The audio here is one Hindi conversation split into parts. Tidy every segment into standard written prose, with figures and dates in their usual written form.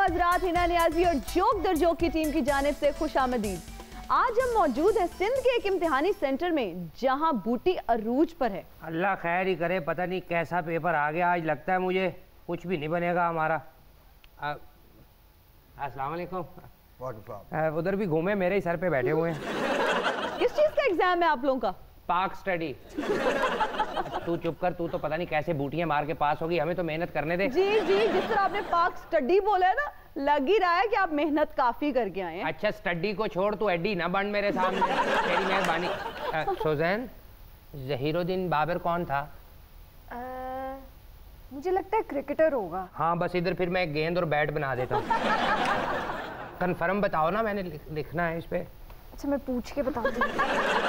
हजरात, हिना नियाजी और जोक दर जोक की टीम की जानिब से खुशामदीद। आज हम मौजूद हैं सिंध के एक इम्तिहानी सेंटर में जहां बूटी अरूज पर है। अल्लाह खैर ही करे, पता नहीं कैसा पेपर आ गया आज, लगता है मुझे कुछ भी नहीं बनेगा हमारा। अस्सलाम वालेकुम। उधर भी घूमे, मेरे ही सर पे बैठे हुए हैं। किस चीज़ का एग्जाम है आप लोगों का? पाक स्टडी। तू चुप कर, तू तो पता नहीं कैसे बूटियां मार के पास होगी, हमें तो मेहनत करने दे। जी जी, जिस तरह आपने पाक स्टडी बोला है ना, लग ही रहा है कि आप मेहनत काफी करके आए हैं। अच्छा स्टडी को छोड़, तू एडी ना बन मेरे सामने, तेरी मेहरबानी। सुजैन, जहीरुद्दीन बाबर कौन था? मुझे लगता है क्रिकेटर होगा। हाँ बस इधर फिर मैं एक गेंद और बैट बना देता हूँ। कन्फर्म बताओ ना, मैंने लिखना है इस पे। अच्छा मैं पूछ के बताती हूँ।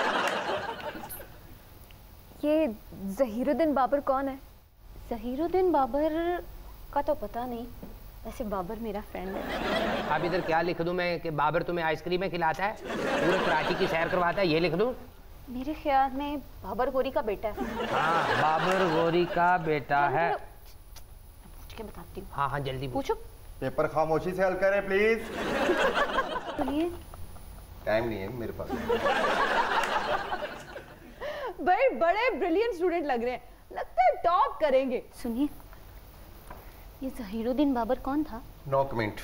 ये जहीरुद्दीन बाबर कौन है? जहीरुद्दीन बाबर का तो पता नहीं, वैसे बाबर मेरा फ्रेंड है। अब इधर क्या लिख दूं मैं कि बाबर तुम्हें आइसक्रीमें खिलाता है, पूरे कराची की सैर करवाता है, ये लिख दूं? मेरे ख्याल में बाबर गोरी का बेटा है। हाँ बाबर गोरी का बेटा है। पूछ के बताती हूँ। हाँ हाँ जल्दी पूछो। पेपर खामोशी से हल करें प्लीज। बोलिए। टाइम नहीं है मेरे पास। भाई बड़े ब्रिलियंट स्टूडेंट लग रहे हैं, लगता है टॉप करेंगे। सुनिए, ये जहीरुद्दीन बाबर कौन था? No comment.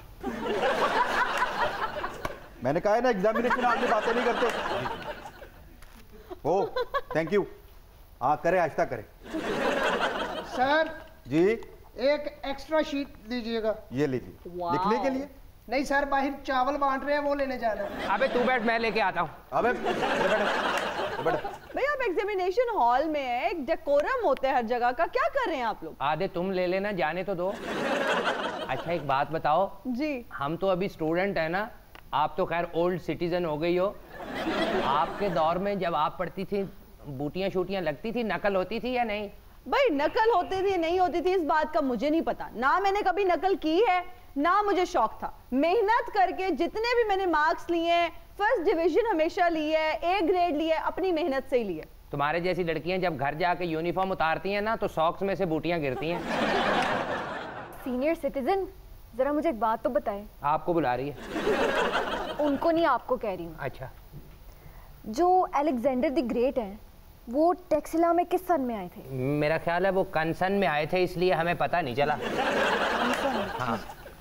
मैंने कहा है ना एग्जामिनेशन आगे बातें नहीं करते। Oh thank you. हाँ करे, आहिस्ता करे। सर जी एक एक्स्ट्रा शीट दीजिएगा। ये लीजिए। लिखने के लिए? नहीं सर, बाहर चावल बांट रहे हैं, वो लेने जाना है। अबे तू बैठ, मैं लेके आता हूँ। अबे भाई आप एग्जामिनेशन हॉल में है, एक डेकोरम होता है हर जगह का, क्या कर रहे हैं आप लोग? आधे तुम ले लेना, जाने तो दो। अच्छा एक बात बताओ जी, हम तो अभी स्टूडेंट है ना, आप तो खैर ओल्ड सिटीजन हो गई हो। आपके दौर में जब आप पढ़ती थी, बूटियां शूटियां लगती थी, नकल होती थी या नहीं? भाई नकल होती थी नहीं होती थी इस बात का मुझे नहीं पता, ना मैंने कभी नकल की है ना मुझे शौक था। मेहनत करके जितने भी मैंने मार्क्स लिए, फर्स्ट डिवीजन हमेशा लिए, ए ग्रेड लिए, अपनी मेहनत से ही लिए। तुम्हारे जैसी लड़कियां जब घर जाके यूनिफॉर्म उतारती हैं ना, तो सॉक्स में से बूटियां गिरती हैं। सीनियर सिटीजन, जरा मुझे एक बात तो बताएं। आपको बुला रही है। उनको नहीं, आपको कह रही हूँ। अच्छा जो अलेक्जेंडर द ग्रेट हैं, वो टेक्सिला में किस सन में आए थे? मेरा ख्याल है वो कंसन में आए थे, इसलिए हमें पता नहीं चला। हाँ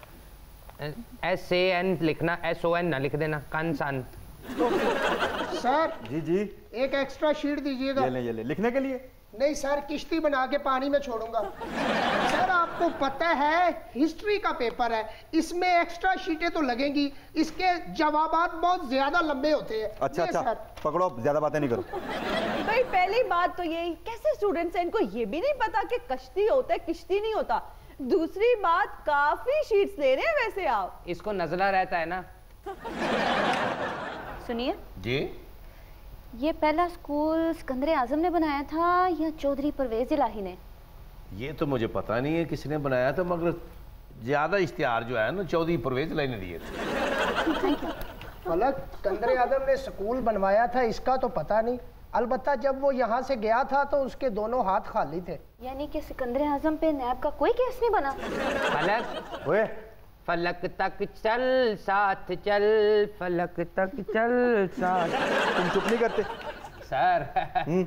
SAN लिखना, SON ना लिख देना, कंसन। सर जी जी एक एक्स्ट्रा शीट दीजिएगा। ये ले लिखने के लिए? नहीं सर, किश्ती बना के पानी में छोड़ूंगा। सर आपको पता है हिस्ट्री का पेपर है, इसमें एक्स्ट्रा शीटें तो लगेंगी, इसके जवाबात बहुत ज्यादा लंबे होते हैं। अच्छा अच्छा पकड़ो, ज्यादा बातें नहीं करो। भाई पहली बात तो यही, कैसे स्टूडेंट्स हैं, इनको ये भी नहीं पता कि कश्ती होता है किश्ती नहीं होता। दूसरी बात, काफी शीट्स ले रहे हैं वैसे आप। इसको नजला रहता है ना। सुनिए जी ये पहला स्कूल सिकंदर आजम ने बनाया था या चौधरी परवेज इलाही ने? ये तो मुझे पता नहीं है किसने बनाया था, मगर ज्यादा इश्तिहार जो है ना चौधरी परवेज इलाही ने दिए थे। फलक, सिकंदर आजम ने स्कूल बनवाया था इसका तो पता नहीं, अलबत्ता जब वो यहाँ से गया था तो उसके दोनों हाथ खाली थे। यानी कि सिकंदर आजम पे नैब का कोई केस नहीं बना? फलक ओए फलक तक चल साथ चल, फलक तक चल साथ। तुम चुप नहीं करते? सर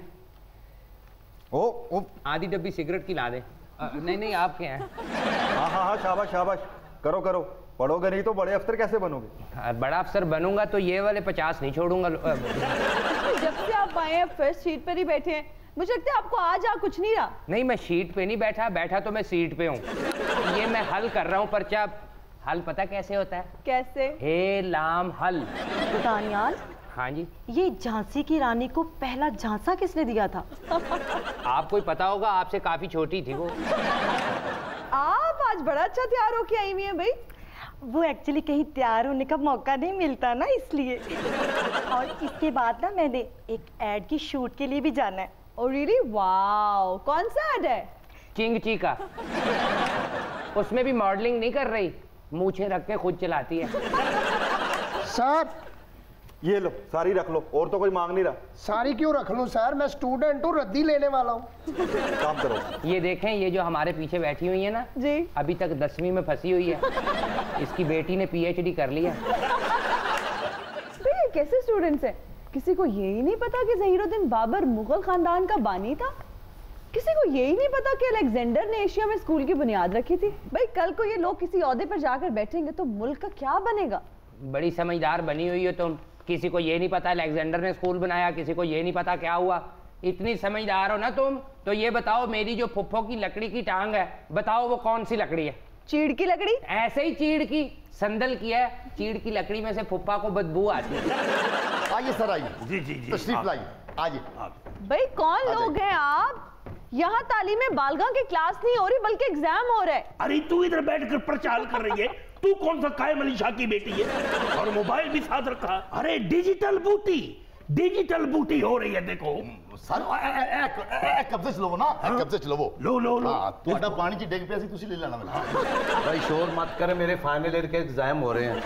ओ आधी डब्बी सिगरेट की ला दे। नहीं आपके हैं। हाँ हाँ हाँ शाबाश शाबाश, करो करो। पढ़ोगे नहीं तो बड़े अफसर कैसे बनोगे? बड़ा अफसर बनूंगा तो ये वाले 50 नहीं छोड़ूंगा। जब से आप आए हैं फर्स्ट सीट पर ही बैठे हैं, मुझे लगता है आपको आज कुछ नहीं रहा। नहीं मैं शीट पे नहीं बैठा, बैठा तो मैं सीट पे हूँ। ये मैं हल कर रहा हूँ पर्चा। हल पता कैसे होता है? कैसे? हे लाम हल। दानियाल, हाँ जी। ये झांसी की रानी को पहला झांसा किसने दिया था? आपको ही पता होगा, आपसे काफी छोटी थी वो। आप आज बड़ा अच्छा तैयार होके आई हुई हैं भाई। वो एक्चुअली कहीं तैयार होने का मौका नहीं मिलता ना, इसलिए। और इसके बाद ना मैंने एक एड की शूट के लिए भी जाना है। Oh really? वाओ, कौन सा एड है? चिंग ची का। उसमें भी मॉडलिंग नहीं कर रही, मूछें रख के खुद चलाती है। सर ये लो, सारी रख लो, और तो कोई मांग नहीं रहा। सारी क्यों रख लूं सर, मैं स्टूडेंट हूँ, रद्दी लेने वाला हूँ। काम करो। ये देखें, ये जो हमारे पीछे बैठी हुई है ना जी, अभी तक 10वीं में फंसी हुई है। इसकी बेटी ने पीएचडी कर लिया। ये कैसे स्टूडेंट्स हैं? किसी को यही नहीं पता कि ज़हीरुद्दीन बाबर मुगल खानदान का बानी था। किसी को यही नहीं पता कि अलेक्जेंडर ने एशिया में स्कूल की बुनियाद रखी थी। भाई कल को ये लोग किसी ओहदे पर जाकर बैठेंगे तो मुल्क का क्या बनेगा? बड़ी समझदार बनी हुई हो तुम। किसी को ये नहीं पता अलेक्जेंडर ने स्कूल बनाया, किसी को ये नहीं पता क्या हुआ। इतनी समझदार हो ना तुम, तो ये बताओ मेरी जो फुफ्फो की लकड़ी की टांग है, बताओ वो कौन सी लकड़ी है? चीड़ की लकड़ी? ऐसे ही चीड़ की, संदल की है। चीड़ की लकड़ी में से फुफ्फा को बदबू आती है। आइए सर, आइए। जी जी जी, तशरीफ लाइए, आइए। भाई कौन लोग हैं आप? यहाँ तालीम बालगा की क्लास नहीं हो रही बल्कि एग्जाम हो रहा है। अरे तू इधर बैठकर प्रचार कर रही है? तू कौन सा कायम अली शाह की बेटी है? और मोबाइल भी साथ रखा। अरे डिजिटल बूटी हो रही है। देखो सर कब्जे च लवो ना, कब्जे च लवो। लो लो लो। हाँ, ਤੁਹਾਡਾ ਪਾਣੀ ਦੀ ਡਿੱਗ ਪਿਆ ਸੀ, ਤੁਸੀਂ ਲੈ ਲੈਣਾ ਮੈਨੂੰ। भाई शोर मत करे, मेरे फाइनल ईयर के एग्जाम हो रहे हैं।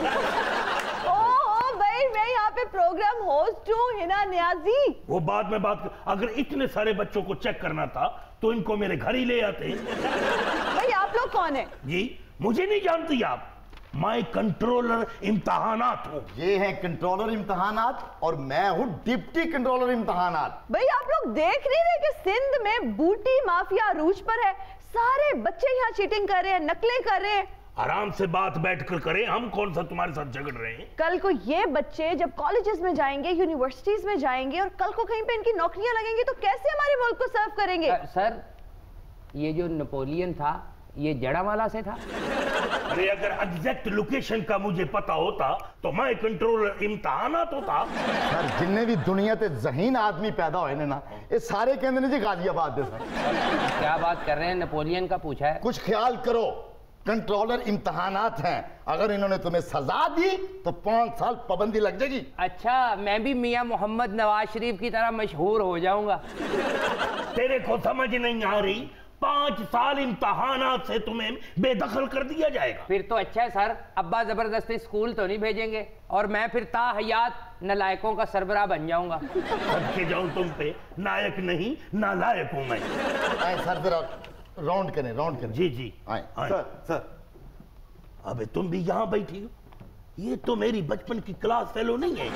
ओह भाई मैं यहाँ पे प्रोग्राम होस्ट हूँ, हिना नियाजी। वो बाद में बात। अगर इतने सारे बच्चों को चेक करना था तो इनको मेरे घर ही ले आते। भाई आप लोग कौन है? जी मुझे नहीं जानती आप? मैं कंट्रोलर इम्तहानात हूँ। ये है कंट्रोलर इम्तहानात और मैं हूँ डिप्टी कंट्रोलर इम्तहानात। भाई आप लोग देख नहीं रहे कि सिंध में बूटी माफिया अरूज पर है? सारे बच्चे यहाँ चीटिंग कर रहे हैं, नकलें कर रहे हैं। आराम से बात बैठकर करें, हम कौन सा तुम्हारे साथ झगड़ रहे हैं? कल को ये बच्चे जब कॉलेजेस में जाएंगे, यूनिवर्सिटीज में जाएंगे और कल को कहीं पे इनकी नौकरियां लगेंगी तो कैसे हमारे मुल्क को सर्व करेंगे? सर ये जो नेपोलियन था ये जड़ावाला से था। अरे अगर एग्जैक्ट लोकेशन का मुझे पता होता तो मैं कंट्रोलर इम्तहानात होता। सर जिन्ने भी दुनिया ते ज़हीन आदमी पैदा होए ने ना, ये सारे कहते ने जी गाजियाबाद दे सर। क्या बात कर रहे हैं? नेपोलियन का पूछा है। कुछ ख्याल करो, कंट्रोलर इम्तहानात हैं। अगर इन्होंने तुम्हें सजा दी तो 5 साल पाबंदी लग जाएगी। अच्छा मैं भी मियां मोहम्मद नवाज शरीफ की तरह मशहूर हो जाऊंगा। तेरे को समझ नहीं आ रही? 5 साल इम्तहानात से तुम्हें बेदखल कर दिया जाएगा। फिर तो अच्छा है सर, अब्बा जबरदस्ती स्कूल तो नहीं भेजेंगे और मैं फिर ताहयात नालायकों का सरबराह बन जाऊंगा। सबके जाऊं तुम पे, नायक नहीं नालायक हूं मैं। आए सर जरा राउंड करें, राउंड करें। जी जी आए आए। सर। अबे तुम भी यहाँ बैठी हो? ये तो मेरी बचपन की क्लास फेलो नहीं है।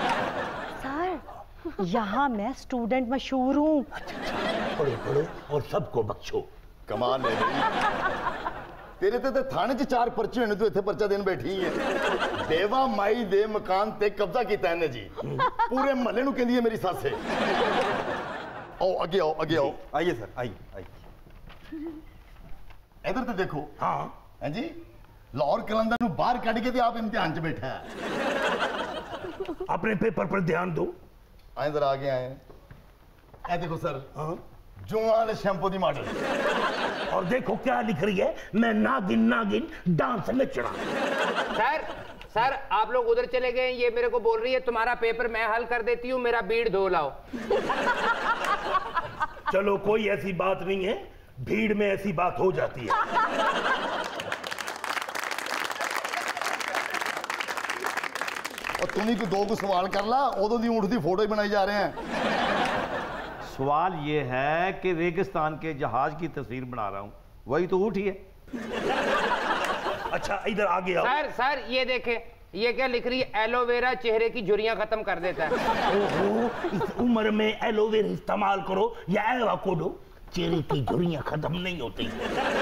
सर यहाँ मैं स्टूडेंट मशहूर हूँ। पढ़ो पढ़ो और सबको बख्शो। कमाल है तेरे ते थाने च 4 पर्चे होने, तू इत्थे पर्चा देन बैठी है। देवा माई दे मकान ते कब्जा कीता इन्हें जी, पूरे महल्ले नू कहंदी है मेरी सस है। आओ आगे आओ, आगे आओ। आइए सर, आइए। इधर तो देखो। हाँ हैं जी, लाहौर कलंदर नू बाहर कढ़ के ते आप इम्तिहान च बैठा है। अपने पेपर पर ध्यान दो। आए इधर आगे आए। ए देखो सर, जुआन शैम्पू दी मॉडल। और देखो क्या लिख रही है, मैं नागिन नागिन डांस नचना। सर आप लोग उधर चले गए, ये मेरे को बोल रही है तुम्हारा पेपर मैं हल कर देती हूँ, मेरा बीड़ धो लाओ। चलो कोई ऐसी बात नहीं है, भीड़ में ऐसी बात हो जाती है। और तुम्ही को 2 सवाल कर ला, उदों दी ऊँट दी फोटो ही बनाई जा रहे हैं। सवाल ये है कि रेगिस्तान के जहाज की तस्वीर बना रहा हूँ, वही तो ऊँट ही है। अच्छा इधर आगे आओ। सर ये देखे, ये क्या लिख रही है? एलोवेरा चेहरे की झुर्रियां खत्म कर देता है। ओहो, इस उम्र में एलोवेरा इस्तेमाल करो या एवोकाडो, चेहरे की झुर्रियां खत्म नहीं होती।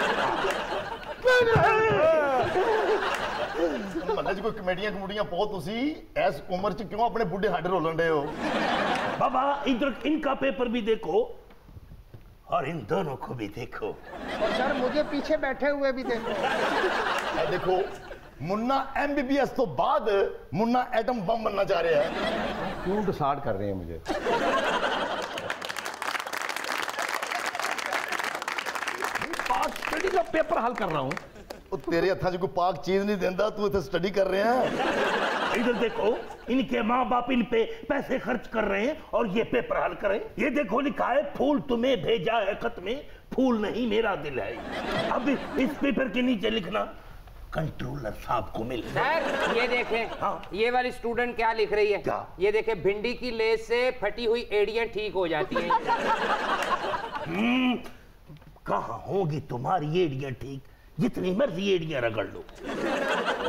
मतलब जी कोई कमेडियां पाओ तुसी, इस उम्र च क्यों अपने बुढ़े हड्ड रोलन रहे हो? बाबा इधर इनका पेपर भी देखो और इन दोनों को भी देखो। और सर मुझे पीछे बैठे हुए भी देखो। देखो मुन्ना MBBS तो बाद मुन्ना एटम बम बनना चाह रहे हैं। क्यों डिसाइड कर रहे हैं मुझे? पाक स्टडी का पेपर हल कर रहा हूँ। तेरे हथा च कोई पाक चीज नहीं देता, तू इतना स्टडी कर रहे हैं। इधर देखो, इनके माँ बाप इन पे पैसे खर्च कर रहे हैं और ये पेपर हल करें। ये देखो लिखा है, फूल तुम्हें भेजा है खत में, फूल नहीं मेरा दिल है। अब इस पेपर के नीचे लिखना, कंट्रोलर साहब को मिल। सर ये देखें। हाँ। ये वाली स्टूडेंट क्या लिख रही है? क्या? ये देखें, भिंडी की लेस से फटी हुई एड़ियां ठीक हो जाती हैं। कहाँ होगी तुम्हारी एड़ियां ठीक? जितनी मर्जी एड़ियां रगड़ लो।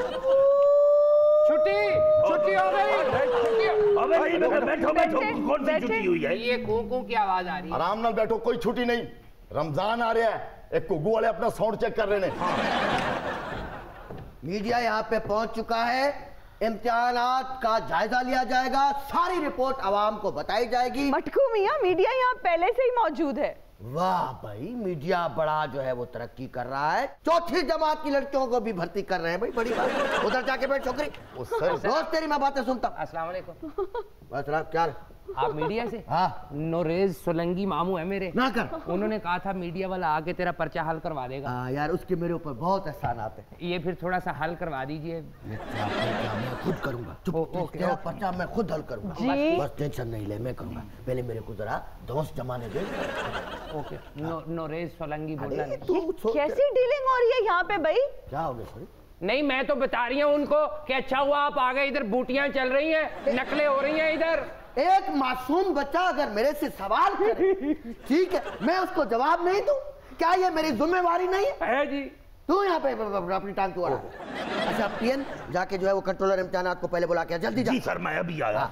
छुट्टी हो गई। अबे नहीं, बैठो बैठो, कौन सी छुट्टी हुई है? ये कूं की आवाज आ रही है। आराम नाल बैठो, कोई छुट्टी नहीं। रमजान आ रहा है, एक कुग्गू वाले अपना साउंड चेक कर रहे हैं। मीडिया यहाँ पे पहुंच चुका है, इम्तिहानात का जायजा लिया जाएगा, सारी रिपोर्ट आवाम को बताई जाएगी। मटकू मियां, मीडिया यहाँ पहले से ही मौजूद है। वाह भाई, मीडिया बड़ा जो है वो तरक्की कर रहा है। चौथी जमात की लड़कियों को भी भर्ती कर रहे हैं भाई, बड़ी बात। उधर जाके बैठ छोकरी, रोज तेरी मैं बातें सुनता। अस्सलाम वालेकुम। बस क्या आप मीडिया से? हाँ। नोरेज सोलंकी मामू है मेरे। ना कर। उन्होंने कहा था मीडिया वाला आके तेरा पर्चा हल करवा देगा। यार उसके मेरे ऊपर बहुत एहसान आते हैं। ये फिर थोड़ा सा हल करवा दीजिए। मैं खुद करूंगा, चुप। तेरा पर्चा मैं खुद हल करूंगा, बस टेंशन नहीं ले, मैं करूंगा। पहले मेरे को जरा दोस्त जमाने दे। ओके। नोरेज सोलंकी बोलना। कैसी डीलिंग हो रही है यहाँ पे भाई? क्या हो गया? नहीं, मैं तो बता रही हूँ उनको कि अच्छा हुआ आप आ गए, इधर बूटियां चल रही हैं, नकलें हो रही हैं इधर। एक मासूम बच्चा अगर मेरे से सवाल करे, ठीक है, मैं उसको जवाब नहीं दूं, क्या ये मेरी जिम्मेवारी नहीं है जी? तू यहाँ पे अपनी टांग क्यों अड़ा? अच्छा पीएन, जाके जो है वो कंट्रोलर इम्तिहानात को पहले बुला के जल्दी जा। जी सर, मैं अभी आया।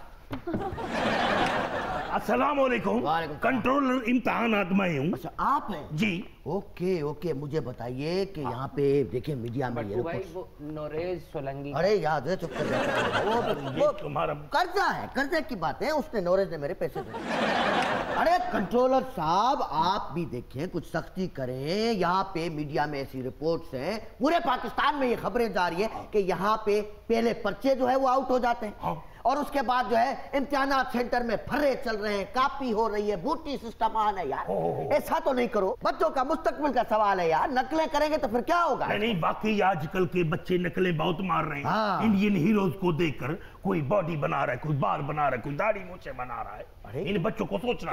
अस्सलाम वालेकुम। कंट्रोलर इम्तिहानात मैं हूँ। अच्छा आप हैं? जी। ओके, मुझे बताइए कि यहाँ पे देखिए मीडिया में ये भाई वो नोरेज सोलंकी। अरे याद है, चुप कर जा। वो तुम्हारा कर्जा है, कर्जे की बात है, उसने नोरेज ने मेरे पैसे दिए। अरे कंट्रोलर साहब, आप भी देखें, कुछ सख्ती करें। यहाँ पे मीडिया में ऐसी रिपोर्ट्स हैं, पूरे पाकिस्तान में ये खबरें जा रही है कि यहाँ पे पहले पर्चे जो है वो आउट हो जाते हैं और उसके बाद जो है इम्तिहानात सेंटर में फर्रे चल रहे हैं, कापी हो रही है, बूटी सिस्टम आना है। यार ऐसा तो नहीं करो, बच्चों का मुस्तकबिल का सवाल है यार। नकलें करेंगे तो फिर क्या होगा? नहीं, बाकी आजकल के बच्चे नकलें बहुत मार रहे हैं। हाँ। इंडियन हीरोज को देखकर कोई बॉडी बना रहा है, कोई बाल बना रहा है, कोई दाढ़ी मूछें बना रहा है। इन बच्चों को सोचना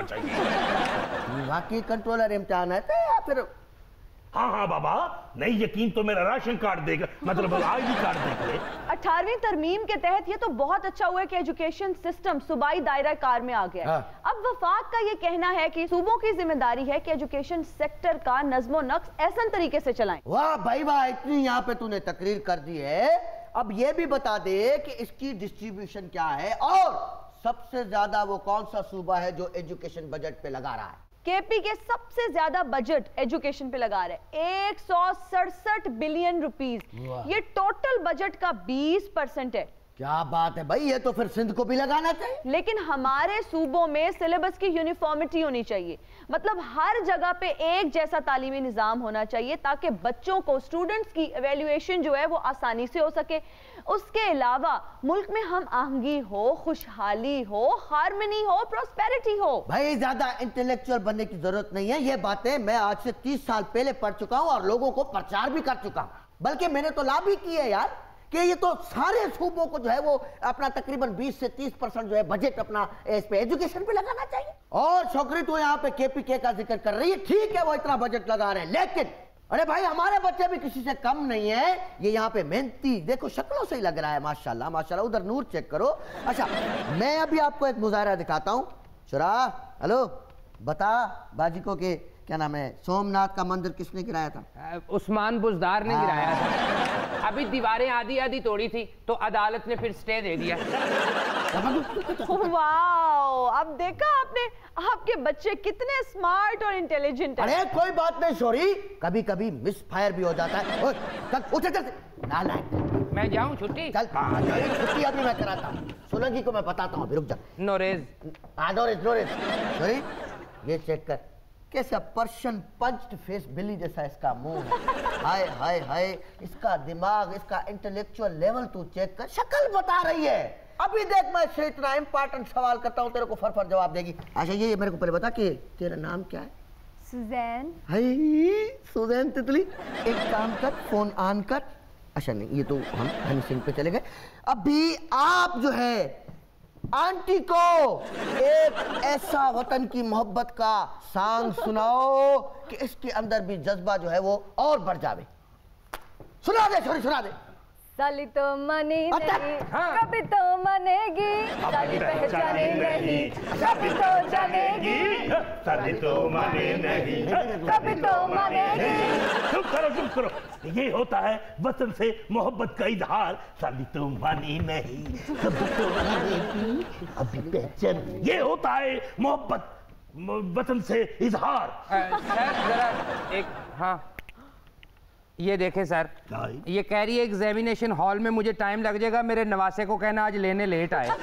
चाहिए। बाकी कंट्रोलर इम्तिहान है तो या फिर हाँ बाबा, नहीं यकीन तो मेरा राशन कार्ड देगा, मतलब आईडी कार्ड देख ले। 18वीं तरमीम के तहत ये तो बहुत अच्छा हुआ कि एजुकेशन सिस्टम सूबाई दायरा कार में आ गया है। अब वफाक का ये कहना है कि सूबों की जिम्मेदारी है कि एजुकेशन सेक्टर का नज़्मो नक्श ऐसा तरीके से चलाएं। वाह भाई वाह, इतनी यहाँ पे तूने तकरीर कर दी है। अब ये भी बता दे कि इसकी डिस्ट्रीब्यूशन क्या है और सबसे ज्यादा वो कौन सा सूबा है जो एजुकेशन बजट पे लगा रहा है? केपी के सबसे ज्यादा बजट एजुकेशन पे लगा रहे हैं, 167 बिलियन रुपीस। ये टोटल बजट का 20% है। क्या बात है भाई, ये तो फिर सिंध को भी लगाना चाहिए। लेकिन हमारे सूबों में सिलेबस की यूनिफॉर्मिटी होनी चाहिए, मतलब हर जगह पे एक जैसा तालीमी निज़ाम होना चाहिए ताकि बच्चों को, स्टूडेंट्स की एवेल्युएशन जो है वो आसानी से हो सके। उसके अलावा मुल्क में हम आहंगी हो, खुशहाली हो, हार्मनी हो, प्रॉस्पेरिटी हो। भाई ज्यादा इंटेलेक्चुअल बनने की जरूरत नहीं है। ये बातें मैं आज से 30 साल पहले पढ़ चुका हूँ और लोगों को प्रचार भी कर चुका हूँ, बल्कि मैंने तो लाभ भी की है यार कि ये तो सारे सूबों को जो है वो अपना तकरीबन 20 से 30% जो है बजट अपना इस पे एजुकेशन पे लगाना चाहिए। और छोकरी तो यहाँ पे केपीके का जिक्र कर रही है, ठीक है वो इतना बजट लगा रहे हैं, लेकिन अरे भाई हमारे बच्चे भी किसी से कम नहीं है। ये यहाँ पे मेहनती, देखो शक्लों से ही लग रहा है, माशाल्लाह माशाल्लाह। उधर नूर चेक करो। अच्छा मैं अभी आपको एक मुजाहरा दिखाता हूँ। शुरा, हेलो, बता बाजी को कि क्या नाम है, सोमनाथ का मंदिर किसने गिराया था? उस्मान बुजदार ने गिराया था। अभी दीवारें आधी आधी तोड़ी थी तो अदालत ने फिर स्टे दे दिया। वाओ, अब देखा आपने, आपके बच्चे कितने स्मार्ट और इंटेलिजेंट हैं। अरे कोई बात नहीं शोरी, कभी कभी मिस फायर भी हो जाता है। चल मैं जाऊं छुट्टी? चल छुट्टी अभी मैं कराता हूँ। सोलंकी को मैं बताता हूँ, रुक जा। नोरेज, नोरेज सॉरी, ये चेक कर कैसा पर्शियन पंच्ड फेस बिल्ली जैसा इसका मुंह है। हाय हाय हाय, इसका दिमाग, इसका इंटेलेक्चुअल लेवल तू चेक कर, शक्ल बता रही है। अभी देख मैं से इतना इंपॉर्टेंट सवाल करता हूँ, तेरे को फर जवाब देगी। अच्छा ये मेरे को पहले बता कि तेरा नाम क्या है? सुजैन। हाय सुजैन तितली, एक काम कर, फोन ऑन कर। अच्छा नहीं, ये तो हम हनी सिंह पे चले गए। अभी आप जो है आंटी को एक ऐसा वतन की मोहब्बत का सॉन्ग सुनाओ कि इसके अंदर भी जज्बा जो है वो और बढ़ जावे। सुना दे, सुना दे। साली तो मनी नहीं, कभी तो मनेगी, साली पहचाने नहीं, कभी तो जानेगी, साली तो माने नहीं, कभी तो मनेगी। चुप करो। ये होता है वतन से मोहब्बत का इजहार। साली तो मानी नहीं, कभी तो मानी थी, अभी पहचान। ये होता है मोहब्बत वतन से इजहार। सर जरा एक, हाँ ये देखें सर, ये कह रही है एग्जामिनेशन हॉल में मुझे टाइम लग जाएगा, मेरे नवासे को कहना आज लेने लेट आए।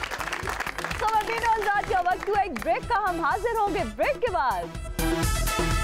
क्या वक्त हुआ एक ब्रेक का, हम हाजिर होंगे ब्रेक के बाद।